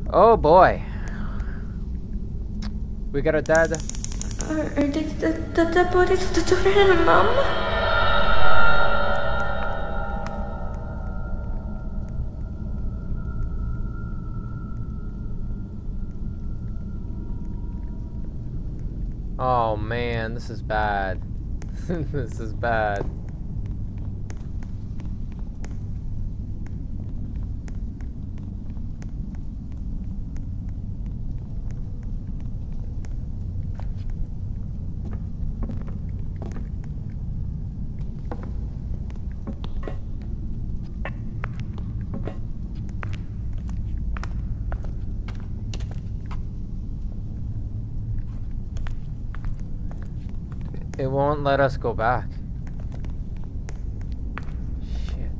Oh boy. We got a dead. Are the dead bodies of the children and mom? Oh man, this is bad. This is bad. It won't let us go back. Shit.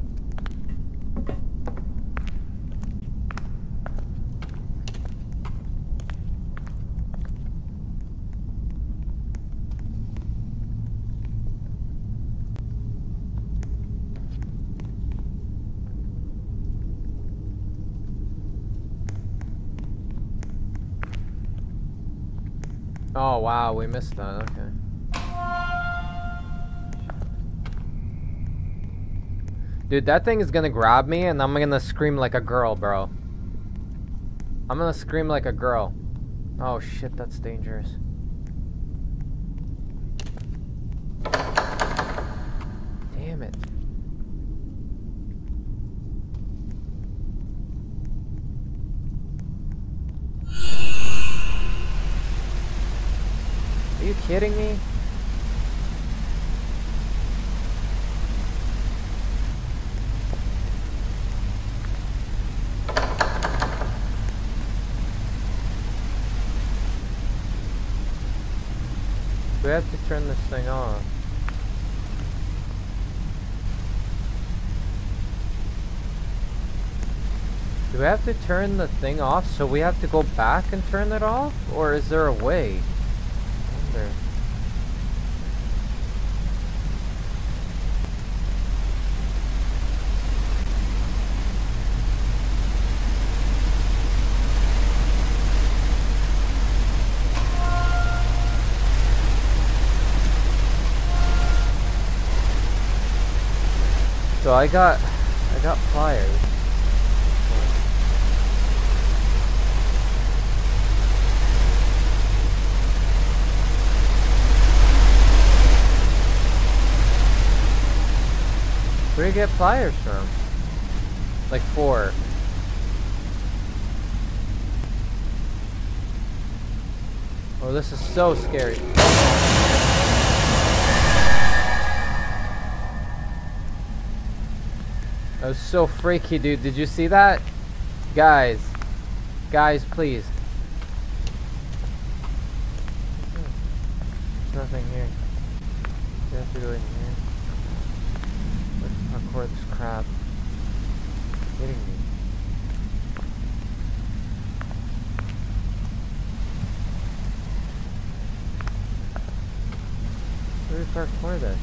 Oh wow, we missed that, okay. Dude, that thing is gonna grab me and I'm gonna scream like a girl, bro. I'm gonna scream like a girl. Oh shit, that's dangerous. Damn it. Are you kidding me? We have to turn this thing off. Do we have to turn the thing off so we have to go back and turn it off? Or is there a way? I wonder. So I got pliers. Where do you get pliers from? Like 4. Oh, this is so scary. That was so freaky, dude. Did you see that? Guys, please. There's nothing here. You have to go in here. Let's parkour this crap. You're kidding me. Where do we parkour this?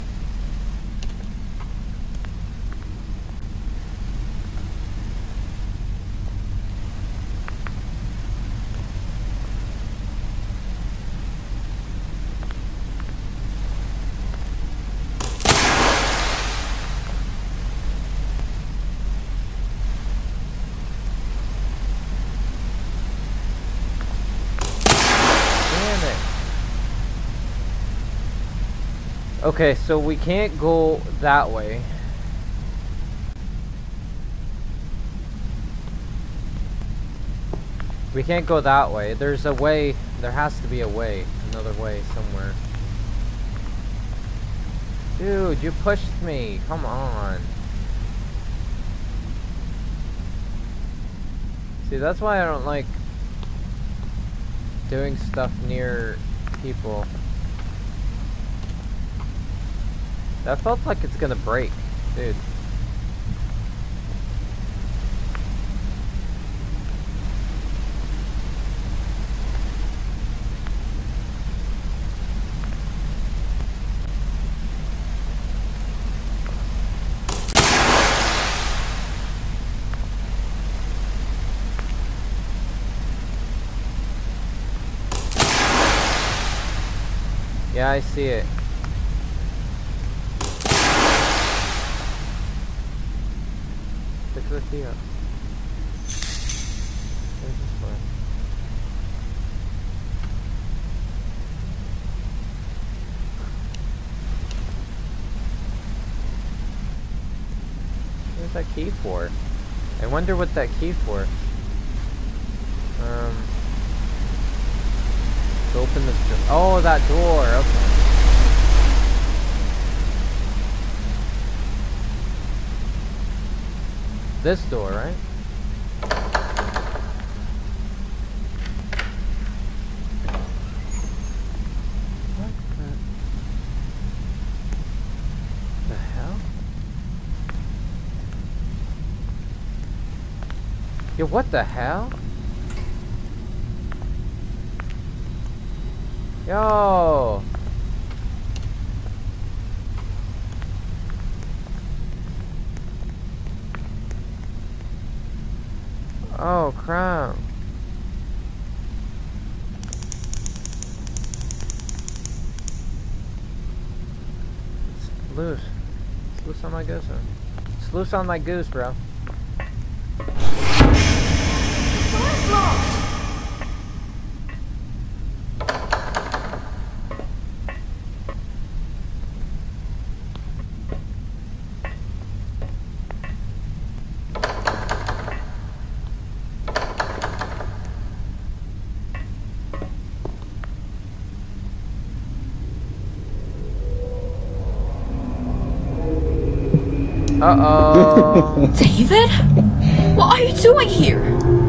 Okay, so we can't go that way. We can't go that way. There's a way. There has to be a way. Another way somewhere. Dude, you pushed me. Come on. See, that's why I don't like doing stuff near people. That felt like it's gonna break, dude. Yeah, I see it. Pick the key up. Where's this one? What's that key for? I wonder what that key for. To open this door. Oh, that door. Okay. This door, right? What the hell? Yo, what the hell? Yo! Oh, crap. It's loose. It's loose on my goose. It's loose on my goose, bro. Door's locked. Uh-oh. David? What are you doing here?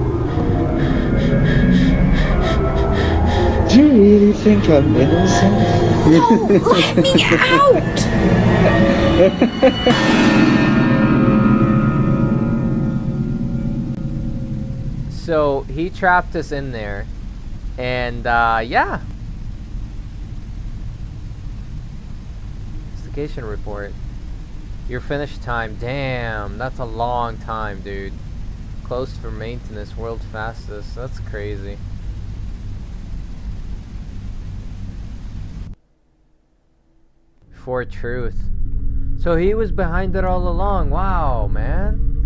Do you really think I'm innocent? No, let me out! So, he trapped us in there. And, yeah. Investigation report. Your finished time. Damn, that's a long time, dude. Closed for maintenance, world's fastest. That's crazy. For truth. So he was behind it all along. Wow, man.